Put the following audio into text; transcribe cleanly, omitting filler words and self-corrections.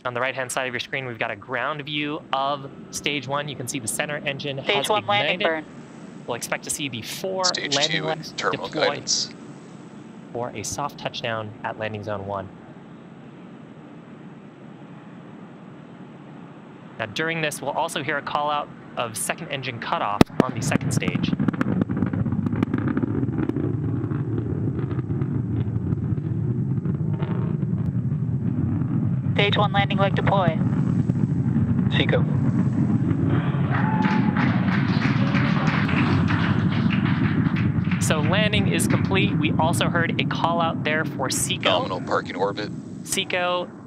On the right-hand side of your screen, we've got a ground view of stage 1. You can see the center engine has Stage 1 ignited. landing burn. We'll expect to see the 4 Stage landing 2 legs and terminal deployed guidance. for a soft touchdown at landing zone 1. Now during this, we'll also hear a call out of second engine cutoff on the second stage. Stage 1 landing leg deploy. Seco. So landing is complete. We also heard a call out there for SECO. Nominal parking orbit. SECO